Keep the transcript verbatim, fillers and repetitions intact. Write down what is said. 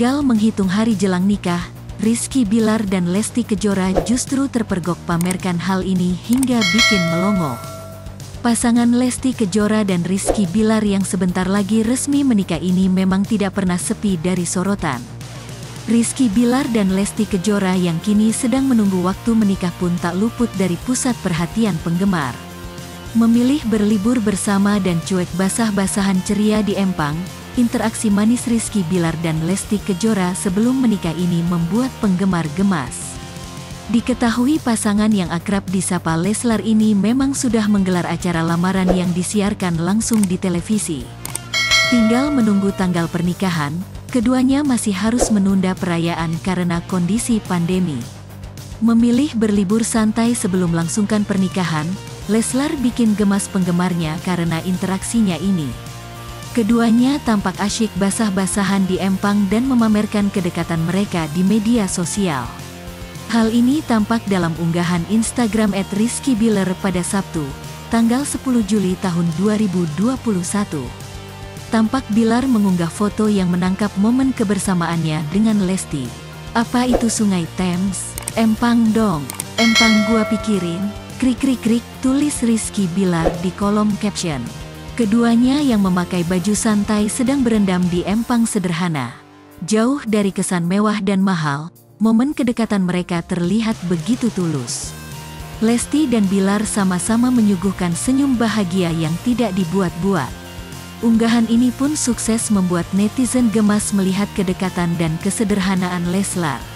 Tinggal menghitung hari jelang nikah, Rizky Bilar dan Lesti Kejora justru terpergok pamerkan hal ini hingga bikin melongo. Pasangan Lesti Kejora dan Rizky Bilar yang sebentar lagi resmi menikah ini memang tidak pernah sepi dari sorotan. Rizky Bilar dan Lesti Kejora yang kini sedang menunggu waktu menikah pun tak luput dari pusat perhatian penggemar. Memilih berlibur bersama dan cuek basah-basahan ceria di Empang, interaksi manis Rizky Bilar dan Lesti Kejora sebelum menikah ini membuat penggemar gemas. Diketahui pasangan yang akrab disapa Leslar ini memang sudah menggelar acara lamaran yang disiarkan langsung di televisi. Tinggal menunggu tanggal pernikahan, keduanya masih harus menunda perayaan karena kondisi pandemi. Memilih berlibur santai sebelum langsungkan pernikahan, Leslar bikin gemas penggemarnya karena interaksinya ini. Keduanya tampak asyik basah-basahan di Empang dan memamerkan kedekatan mereka di media sosial. Hal ini tampak dalam unggahan Instagram et rizky bilar pada Sabtu, tanggal sepuluh Juli tahun dua ribu dua puluh satu. Tampak Bilar mengunggah foto yang menangkap momen kebersamaannya dengan Lesti. "Apa itu Sungai Thames? Empang dong, Empang gua pikirin, krik krik krik," tulis Rizky Bilar di kolom caption. Keduanya yang memakai baju santai sedang berendam di Empang sederhana. Jauh dari kesan mewah dan mahal, momen kedekatan mereka terlihat begitu tulus. Lesti dan Bilar sama-sama menyuguhkan senyum bahagia yang tidak dibuat-buat. Unggahan ini pun sukses membuat netizen gemas melihat kedekatan dan kesederhanaan Leslar.